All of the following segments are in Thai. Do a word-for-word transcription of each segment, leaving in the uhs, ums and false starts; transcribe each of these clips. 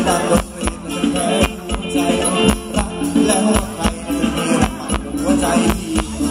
ดังดนตรีมันแค่หัวใจรักแล้วใครจะมีรักมันหัวใจพี่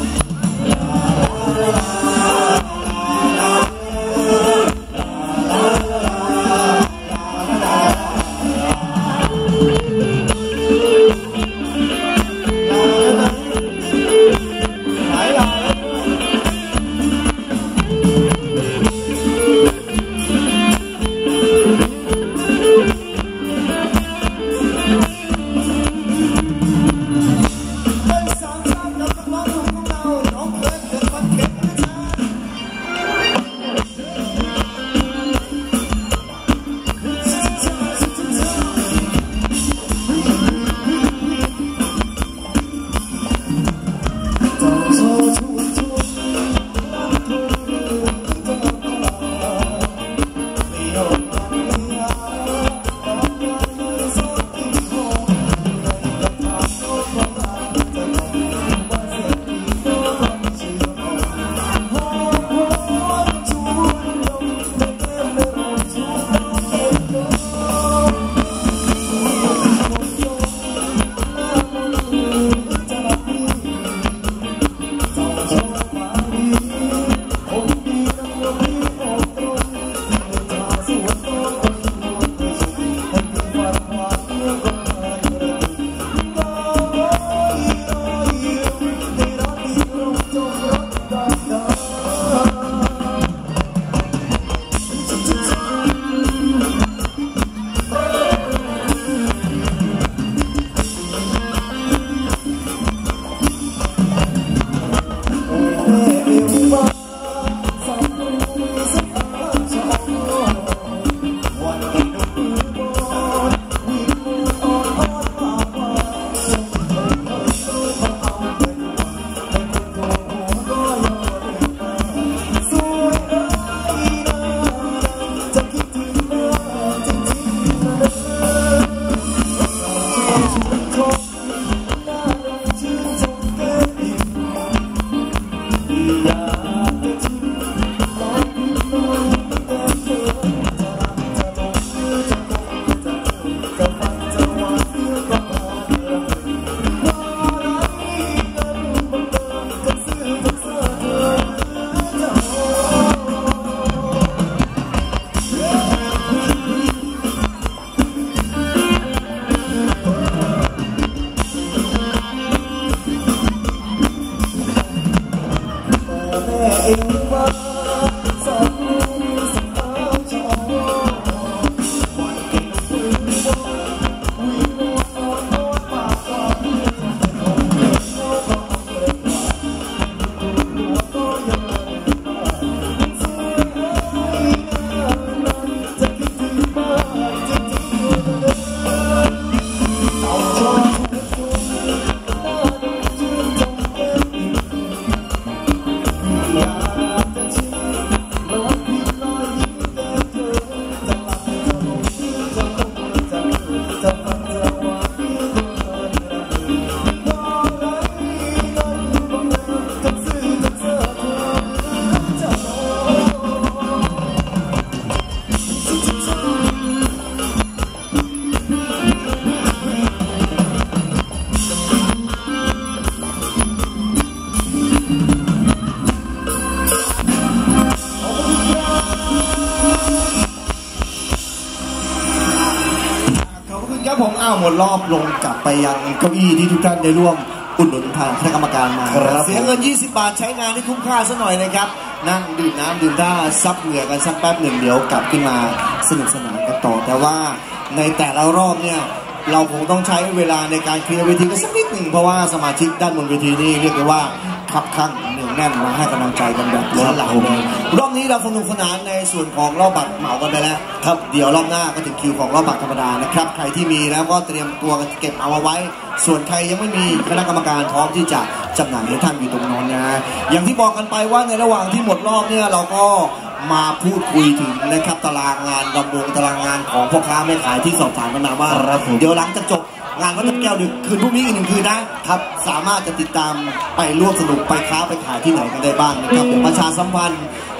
ผมอ้าวหมดรอบลงกลับไปยังเก้าอี้ที่ทุกท่านได้ร่วมอุดหนุนทางคณะกรรมการมาเสียเงินยี่สิบบาทใช้งานให้คุ้มค่าซะหน่อยนะครับนั่งดื่มน้ำดื่มท่าซับเหงื่อกันสักแป๊บหนึ่งเดี๋ยวกลับขึ้นมาสนุกสนานกันต่อแต่ว่าในแต่ละรอบเนี่ยเราคงต้องใช้เวลาในการเคลียร์เวทีกันสักนิดหนึ่งเพราะว่าสมาชิกด้านบนเวทีนี่เรียกได้ว่าคับคั่งเหนียวแน่นมาให้กำลังใจกันแบบล้นหลามเลยรอบนี้เราสนุกสนานในส่วนของรอบบัตรเหมากันไปแล้วครับเดี๋ยวรอบหน้าก็ถึงคิวของรอบบัตรธรรมดานะครับใครที่มีแล้วก็เตรียมตัวเก็บเอาไว้ส่วนใครยังไม่มีคณะกรรมการพร้อมที่จะจำหน่ายให้ท่านอยู่ตรงนั้นนะอย่างที่บอกกันไปว่าในระหว่างที่หมดรอบเนี่ยเราก็มาพูดคุยถึงนะครับตารางงานดำรงตารางงานของพ่อค้าแม่ขายที่สอบถามกันมาว่าเดี๋ยวหลังจากจบงานวัดน้ำแก้วดึกคืนพรุ่งนี้อีกหนึ่งคืนนะครับสามารถจะติดตามไปร่วมสนุกไปค้าไปขายที่ไหนกันได้บ้างนะครับเดี๋ยวประชาสัมพันธ์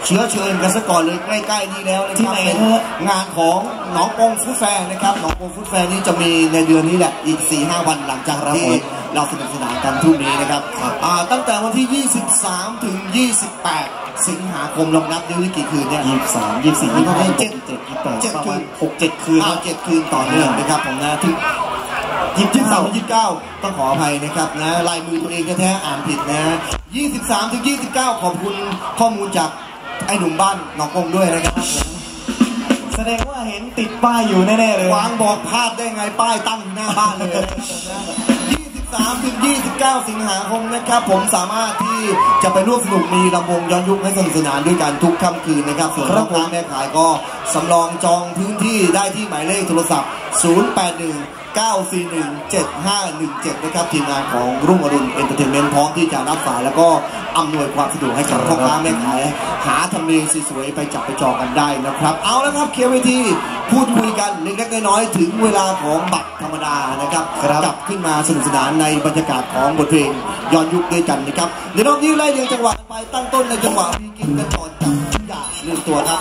เชื้อเชิญกันซะก่อนเลยใกล้ๆนี้แล้วนะครับเป็นงานของหนองกงฟู้ดแฟร์นะครับหนองกงฟู้ดแฟร์นี้จะมีในเดือนนี้แหละอีก สี่ห้า วันหลังจากที่เราสนุกสนานกันทุกนี้นะครับตั้งแต่วันที่ยี่สิบสามถึงยี่สิบแปดสิงหาคมลองนับดูนี่กี่คืนเนี่ยยี่สิบสาม ยี่สิบสี่ ยี่สิบห้า เจ็ด เจ็ด ยี่สิบแปด เจ็ดคืนหก เจ็ดคืนอ่าเจ็ดคืนต่อเนื่องนะครับผมนะถึงยี่สิบสาม ยี่สิบเก้าต้องขออภัยนะครับนะลายมือตัวเองแท้ๆอ่านผิดนะยี่สิบสามถึงยี่สิบเก้าขอบคุณข้อมูลจากไอ้หนุ่มบ้านหนองกงด้วยนะครับแสดงว่าเห็นติดป้ายอยู่แน่ๆเลยวางบอกพลาดได้ไงป้ายตั้งอยู่หน้าบ้านเลยยี่สิบสามถึงยี่สิบเก้าสิงหาคมนะครับผมสามารถที่จะไปร่วมสนุกมีลำวงย้อนยุคให้สนุกสนานด้วยกันทุกค่ำคืนนะครับส่วนพ่อค้าแม่ขายก็สำรองจองพื้นที่ได้ที่หมายเลขโทรศัพท์ศูนย์ แปด หนึ่ง เก้า สี่ หนึ่ง เจ็ด ห้า หนึ่ง เจ็ดนะครับทีมงานของรุ่งอรุณเอนเตอร์เทนเมนต์พร้อมที่จะรับสายแล้วก็อำนวยความสะดวกให้กับพ่อค้าแม่ขายหาทำเลสวยๆไปจับไปจองกันได้นะครับเอาแล้วครับเคลียร์เวทีพูดคุยกันเล็กๆน้อยๆถึงเวลาของบัตรธรรมดานะครับกลับขึ้นมาสนุกสนานในบรรยากาศของบทเพลงย้อนยุคด้วยกันนะครับเดี๋ยวน้องยิ้วไล่เรียงจังหวะไปตั้งต้นในจังหวะพีกินกันก่อนจับทุกอย่างเรื่องตัวครับ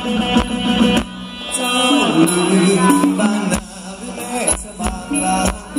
บ้านนาหรือแม่สบางลา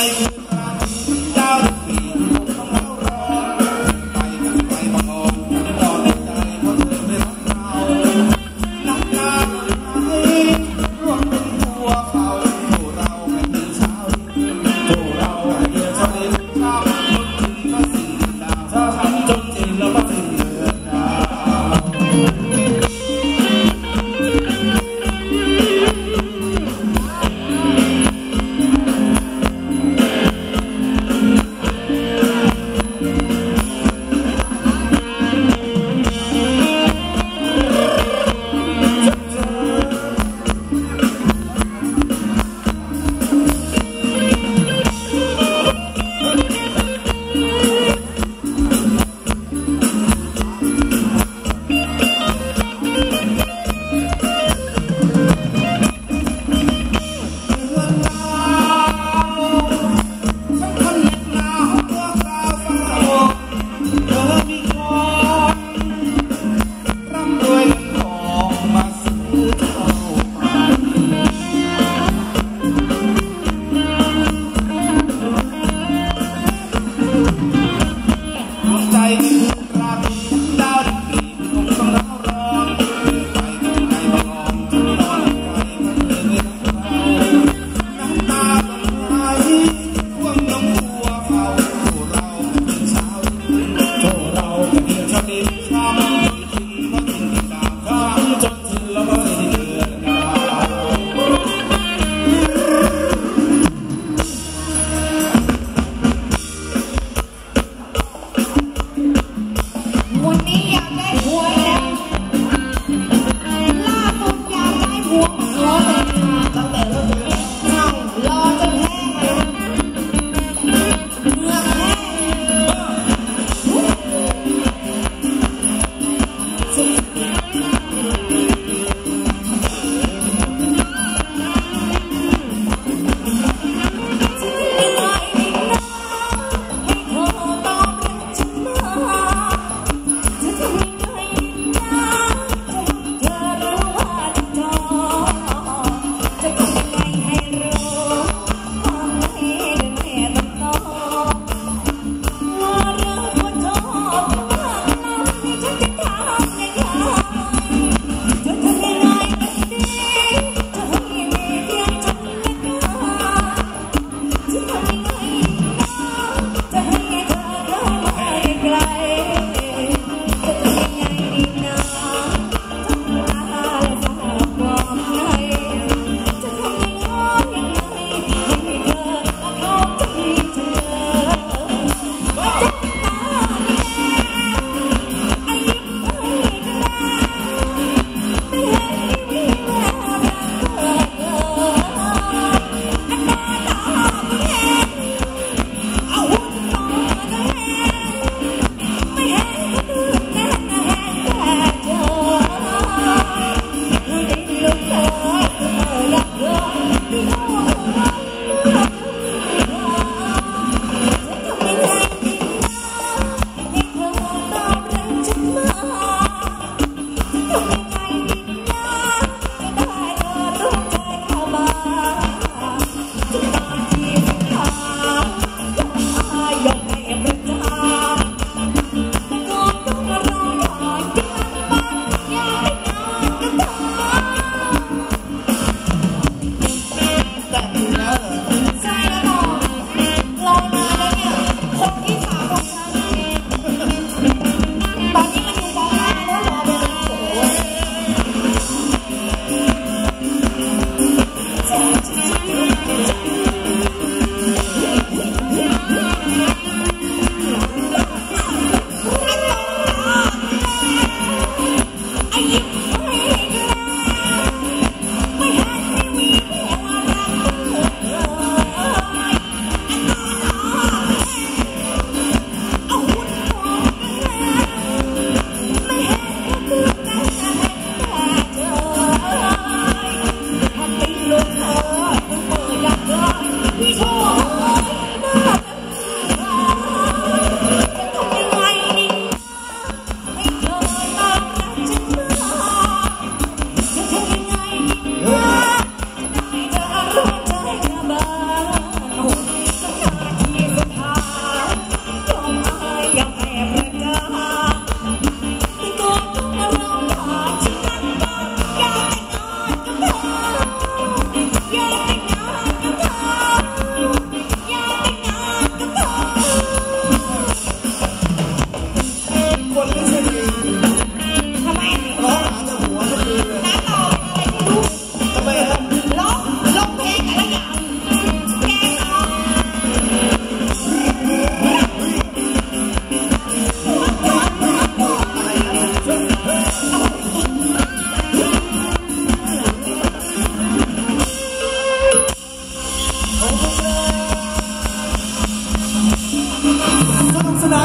คืนนั้นดาวดวงปีของเราร้อนไปกันไปบังอ่อนตอนใจเพราะเธอไม่รักเรานักการไทยร่วมเป็นหัวเขาโทเราให้ตื่นเช้าโทเราให้เดือนเช้าเดือนเช้าคนถึงก็สิ้นดาวถ้าทำจนจริงแล้วก็สิ้นเดือนดาว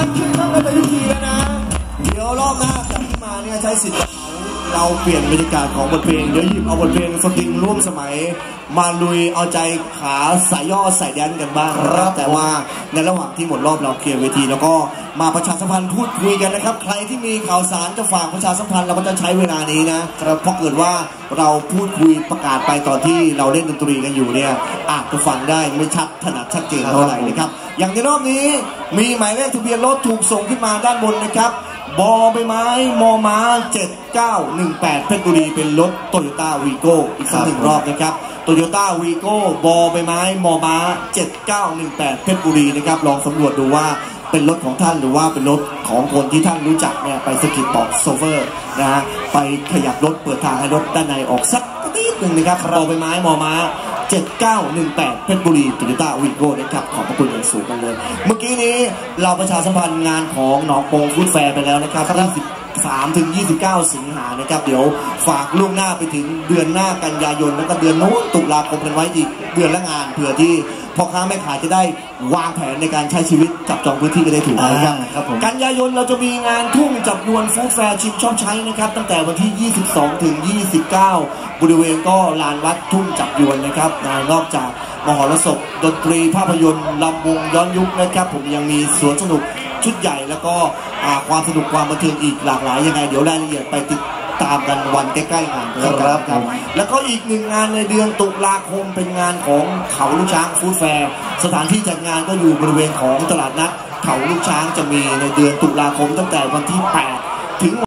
คิดเข้าไปทุกทีแล้วนะเดี๋ยวรอบหน้ากลับมาเนี่ยใช้สิทธิ์เราเปลี่ยนบรรยากาศของบทเพลงเดี๋ยวหยิบเอาบทเพลงสตริงร่วมสมัยมาลุยเอาใจขาสายย่อสายแดนกันบ้างนะครับแต่ว่าในระหว่างที่หมดรอบเราเคลียร์เวทีแล้วก็มาประชาสัมพันธ์พูดคุยกันนะครับใครที่มีข่าวสารจะฝากประชาสัมพันธ์เราก็จะใช้เวลานี้นะครับเพราะเกิดว่าเราพูดคุยประกาศไปตอนที่เราเล่นดนตรีกันอยู่เนี่ยอาจจะฟังได้ไม่ชัดถนัดชัดเจนเท่าไหร่นะครับอย่างในรอบนี้มีหมายเลขทะเบียนรถถูกส่งขึ้นมาด้านบนนะครับบอใบไม้มอม้าเจ็ดเก้าหนึ่งแปดเพชรบุรีเป็นรถโตโยต้าวีโก้อีกสักหนึ่งรอบนะครับโตโยต้าวีโก้บอใบไม้มอม้าเจ็ดเก้าหนึ่งแปดเพชรบุรีนะครับลองสำรวจดูว่าเป็นรถของท่านหรือว่าเป็นรถของคนที่ท่านรู้จักเนี่ยไปสกิดบอกโซเฟอร์นะฮะไปขยับรถเปิดทางให้รถด้านในออกสักนิดหนึ่งนะครับบอใบไม้มอม้าเจ็ดเก้าหนึ่งแปดเพชรบุรีโตโยต้าวีโก้นะครับขอบพระคุณอย่างสูงกันเลยเมื่อกี้นี้เราประชาสัมพันธ์งานของหนองโปงฟู้ดแฟร์ไปแล้วนะครับยี่สิบสามถึงยี่สิบเก้าสิงหานะครับเดี๋ยวฝากล่วงหน้าไปถึงเดือนหน้ากันยายนแล้วก็เดือนโน้นตุลาคมกันไว้อีกเดือนละงานเผื่อที่พ่อค้าแม่ขายจะได้วางแผนในการใช้ชีวิตจับจองพื้นที่กันได้ถูกนะครับกันยายนเราจะมีงานทุ่งจับยวนฟู้ดแฟร์ชิมชอบใช้นะครับตั้งแต่วันที่ยี่สิบสองถึงยี่สิบเก้าบริเวณก็ลานวัดทุ่งจับยวนนะครับนอกจากมหรสพดนตรีภาพยนตร์ลำวงย้อนยุคนะครับผมยังมีสวนสนุกชุดใหญ่แล้วก็ความสนุกความบันเทิงอีกหลากหลายยังไงเดี๋ยวรายละเอียดไปติดตามกันวันใกล้ๆงานครับครับแล้วก็อีกหนึ่งงานในเดือนตุลาคมเป็นงานของเขาลูกช้างฟู้ดแฟร์สถานที่จัดงานก็อยู่บริเวณของตลาดนัดเขาลูกช้างจะมีในเดือนตุลาคมตั้งแต่วันที่แปดถึง